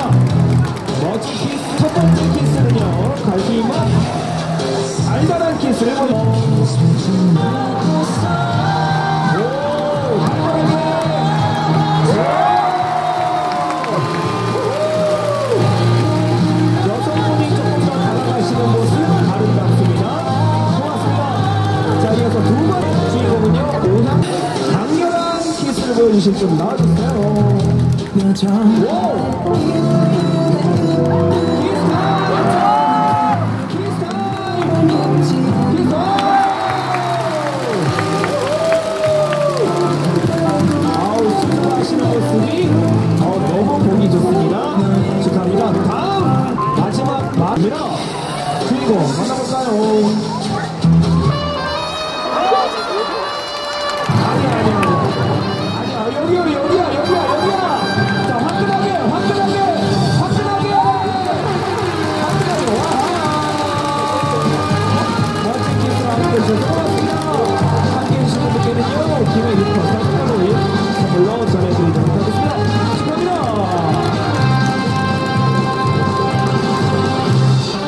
자, 멋진 키스, 첫 번째 키스는요, 갈기만 달달한 키스를 여성분이 조금 더 다가가시는 모습 아름답습니다. 고맙습니다. 자, 이어서 두 번째 주인공은요, 오상 강렬한 키스를 보여주실 분 나와주세요. 너무 보기 좋습니다. 축하합니다. 다음 마지막 주인공 만나볼까요?